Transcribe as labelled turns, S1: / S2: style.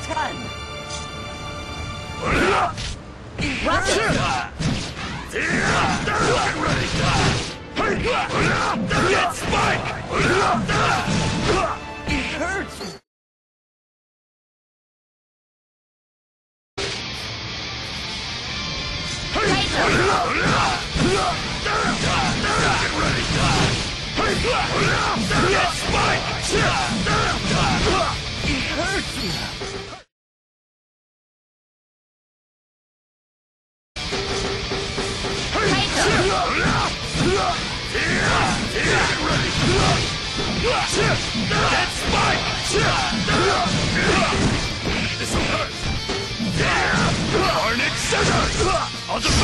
S1: ton!
S2: Get spike!
S1: It hurts!
S2: Get spike!
S1: It hurts me!
S2: Get spike! This'll hurt! Carnage scissors! I'll just